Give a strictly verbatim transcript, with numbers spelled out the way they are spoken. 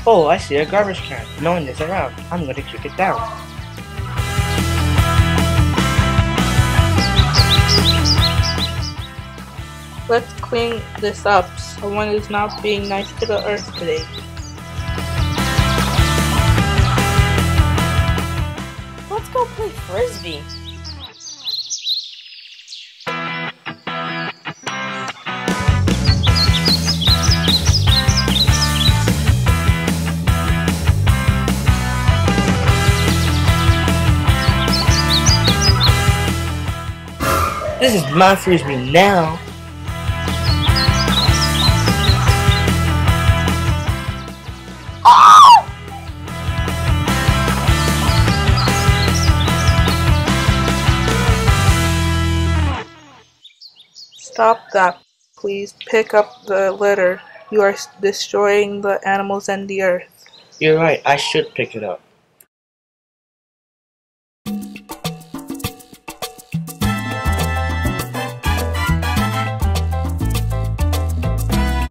Oh, I see a garbage can. No one is around. I'm gonna kick it down. Let's clean this up. Someone is not being nice to the earth today. Let's go play frisbee. This is my frisbee now. Stop that. Please pick up the litter. You are destroying the animals and the earth. You're right, I should pick it up.